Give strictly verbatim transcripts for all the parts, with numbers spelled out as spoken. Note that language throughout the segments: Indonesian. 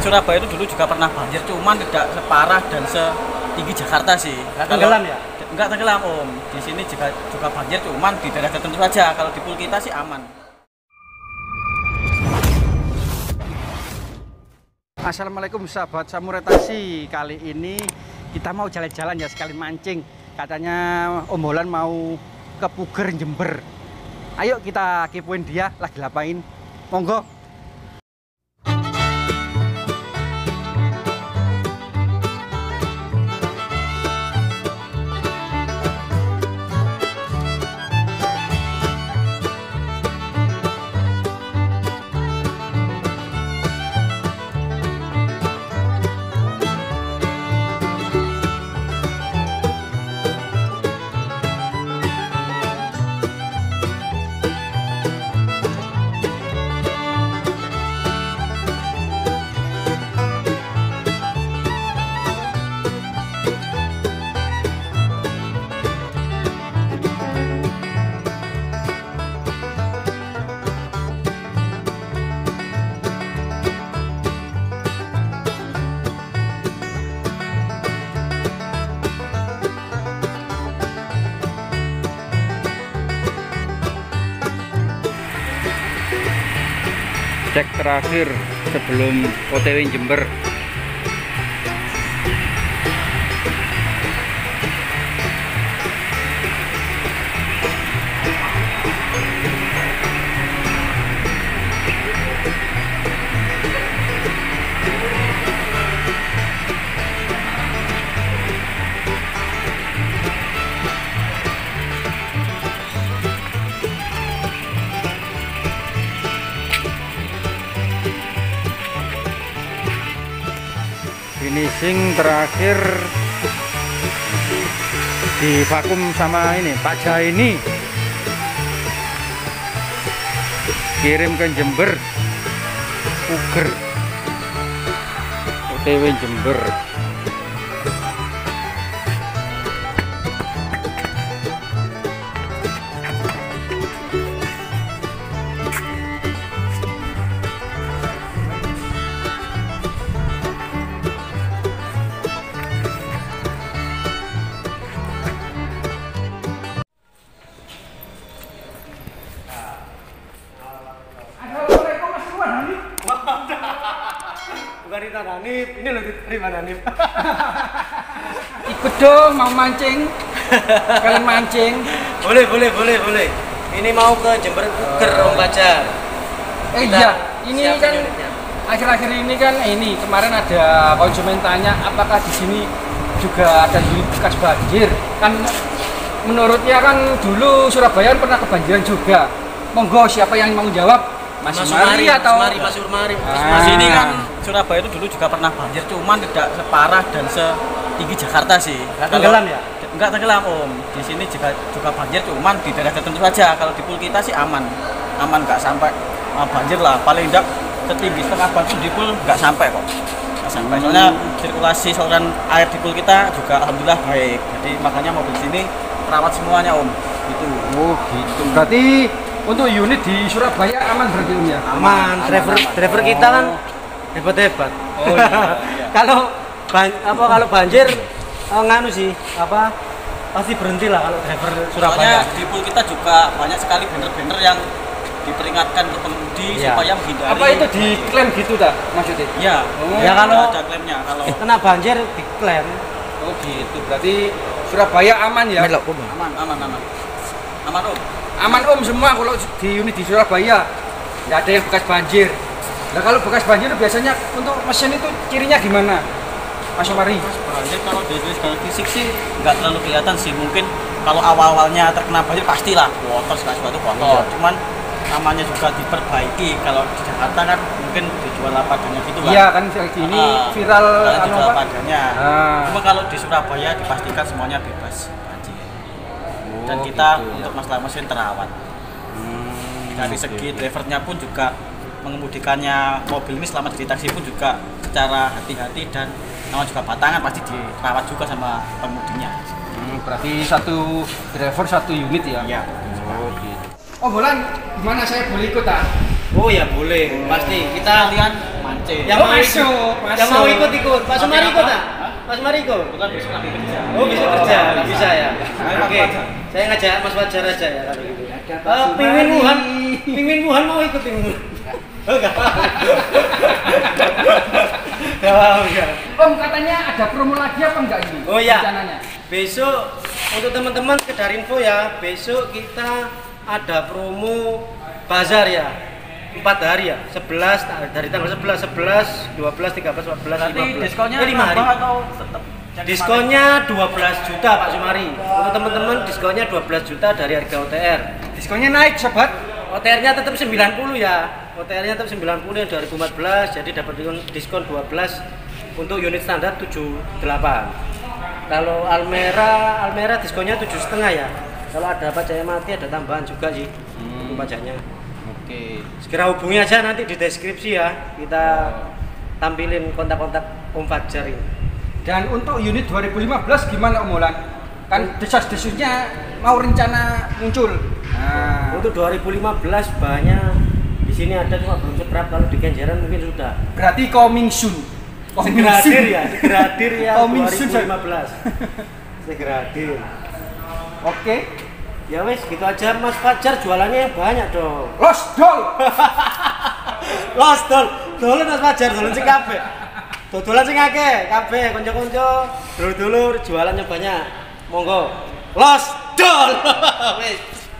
Surabaya itu dulu juga pernah banjir, cuman tidak separah dan setinggi Jakarta sih. Nggak tenggelam ya? Enggak tenggelam Om. Di sini juga juga banjir, cuman di daerah tertentu saja. Kalau di Pool kita sih aman. Assalamualaikum sahabat Samurai Taksi. Kali ini kita mau jalan-jalan ya, sekali mancing. Katanya Om Bolan mau ke Puger Jember. Ayo kita kepoin dia lagi ngapain. Monggo. Cek terakhir sebelum O T W Jember. Finishing terakhir di vakum sama ini Pak Jaini, kirim ke Jember, Puger, O T W Jember. Bukan Rita Hanif, ini loh Rita Hanif. Ikut dong, mau mancing. Kalian mancing. Boleh, boleh, boleh, boleh. Ini mau ke Jember Puger Om Bajar. Eh iya, ini kan akhir-akhir ini kan ini kemarin ada konsumen tanya apakah di sini juga ada unit bekas banjir. Kan menurutnya kan dulu Surabaya pernah kebanjiran juga. Monggo siapa yang mau jawab? Mas Sumari atau Mas Sumari, Mas Sumari. Di sini kan Surabaya itu dulu juga pernah banjir, cuman tidak separah dan setinggi Jakarta sih. Nggak tenggelam ya? Enggak tenggelam Om. Di sini juga juga banjir, cuman di daerah tertentu saja. Kalau di Pool kita sih aman, aman nggak sampai uh, banjir lah. Paling tidak setinggi setengah batu di Pool nggak sampai kok. Nggak sampai. Soalnya sirkulasi saluran air di Pool kita juga alhamdulillah baik. Jadi makanya mobil sini terawat semuanya Om. Gitu. Oh gitu. Berarti untuk unit di Surabaya aman berarti Om ya? Aman, driver aman. driver kita kan hebat-hebat. Oh iya. iya. Kalau ban, apa kalau banjir eh, nganu sih, apa pasti berhenti lah kalau driver Surabaya. Soalnya di Pool kita juga banyak sekali banner-banner yang diperingatkan ke pengemudi Iya. supaya menghindari. Apa itu diklaim gitu dah maksudnya? Ya, Oh. Ya, kalau- ada klaimnya kalau Kena banjir diklaim. Oh gitu. Berarti Surabaya aman ya? aman, aman, aman. Aman Om. Aman Om semua kalau di unit di Surabaya. Nggak ada yang bekas banjir. Nah kalau bekas banjir biasanya untuk mesin itu cirinya gimana? Mas Sumari? Banjir kalau dari secara fisik sih nggak terlalu kelihatan sih. Mungkin kalau awal-awalnya terkena banjir pastilah kotor segala sesuatu kotor. Iya. Cuman namanya juga diperbaiki. Kalau di Jakarta kan mungkin dijual apa adanya gitu kan. Iya kan kayak gini Ah, viral kalian anu dijual apa? apa adanya. Ah. Cuma kalau di Surabaya dipastikan semuanya bebas banjir. Dan Oh, kita gitu, untuk ya. masalah mesin terawat. Hmm, Dari segi drivernya pun juga mengemudikannya mobil ini selama di taksi pun juga secara hati-hati dan nama juga batangan pasti dirawat juga sama pengemudinya. Hmm, berarti satu driver satu unit ya? Iya. Oh gitu. Oh Bolan, gimana saya boleh ikut ah? Oh ya boleh, pasti kita Kalian mancing C. Yang Oh, mau masuk, ikut, masuk. yang mau ikut ikut. Pak Sumari Oke, ikut apa? tak? Pak Sumari ikut. Bukan besok lagi kerja. Oh bisa kerja, nggak bisa ya. Ayo, Oke, Mas Fajar. saya ngajak Mas Fajar aja ya kalau gitu. Pak Eh, Pingwin Sumari. Wuhan, Pingwin Wuhan mau ikut Pingwin. Oh enggak. Enggak mau, enggak. Om katanya ada promo lagi apa enggak ini? Oh iya. Rencananya. Besok untuk teman-teman sekedar info ya, besok kita ada promo bazar ya. Empat hari ya, sebelas dari tanggal sebelas, sebelas, dua belas, tiga belas, empat belas, Nanti lima belas. diskonnya Eh, lima hari. nambah atau tetap jadi Diskonnya dua belas juta Pak Sumari. Untuk teman-teman diskonnya dua belas juta dari harga O T R. Diskonnya naik sobat. O T R-nya tetap sembilan puluh ya. O T R-nya tetap sembilan puluh yang dua ribu empat belas, jadi dapat diskon dua belas untuk unit standar tujuh puluh delapan. Kalau Almera, Almera diskonnya tujuh koma lima ya. Kalau ada pajak mati ada tambahan juga sih untuk pajaknya. Oke. Segera hubungi aja nanti di deskripsi ya. Kita tampilin kontak-kontak Om Fajar ini. Dan untuk unit dua ribu lima belas gimana Om Molan? Kan desas-desusnya mau rencana muncul. Nah, Untuk dua ribu lima belas banyak di sini ada cuma belum seberapa, kalau di Kenjeran mungkin sudah. berarti coming soon. Coming Segera hadir soon. ya, segera hadir ya Coming soon, dua ribu lima belas. Segera hadir. Oke. Ya wes gitu aja Mas Fajar, jualannya yang banyak dong. Lost doll. Los dol, dolen Mas Fajar, dolen sing kabeh. Dodolan sing akeh, kabeh kanca-kanca, dulur-dulur jualannya banyak. Monggo. Los dol. Wes.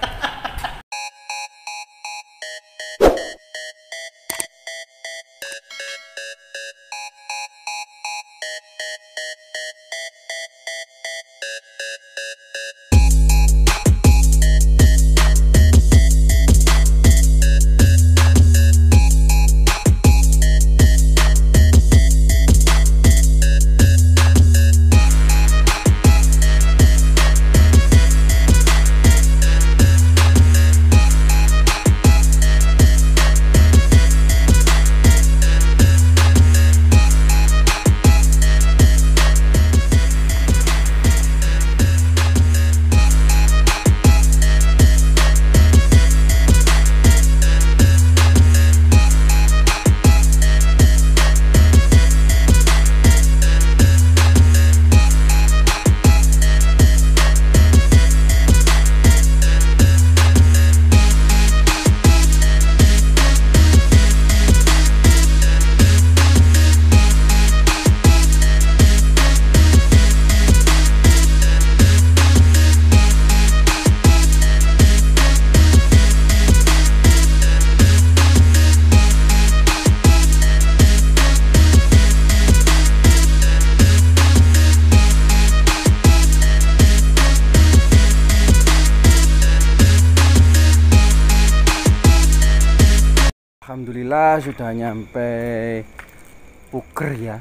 Alhamdulillah sudah nyampe Puker ya.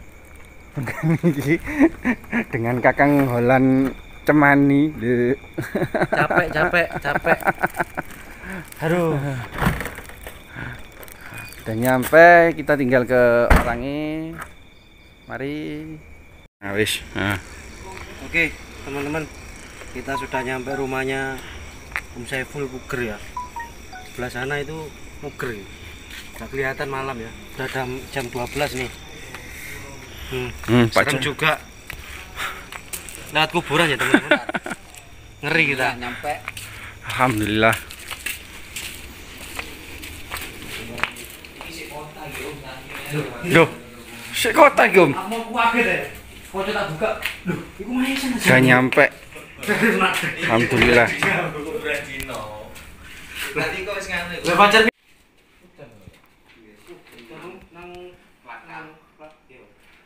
Dengan Kakang Holan Cemani. De. Capek, capek, capek. Aduh. Udah nyampe, kita tinggal ke orangnya. Mari. Nah, wis. Nah. Oke, teman-teman. Kita sudah nyampe rumahnya Om Saiful Puger ya. Sebelah sana itu Puger. Nggak kelihatan malam ya. Udah jam, jam dua belas nih. Hmm, Hmm, serem juga. Lewat kuburan ya teman-teman. Ngeri kita. Nyampe. Alhamdulillah. Loh, si kota Gom. Mau kuaget deh. Foto tak buka. Loh, iku main sana. Udah nyampe. Alhamdulillah. Nanti kok wis ngene. Lah pacar nang belakang plat yo.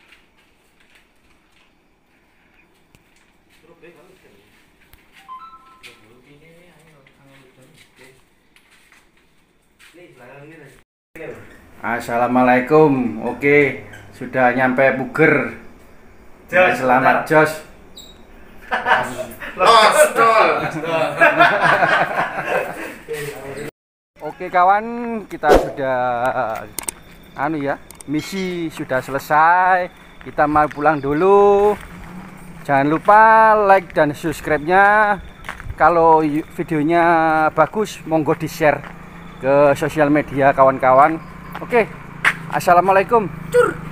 Assalamualaikum. Oke, sudah nyampe Puger. Jos, Selamat bentar. Jos. Oke kawan, kita sudah anu ya, misi sudah selesai. Kita mau pulang dulu. Jangan lupa like dan subscribe-nya. Kalau videonya bagus, monggo di-share ke sosial media kawan-kawan. Oke, Assalamualaikum. Cur.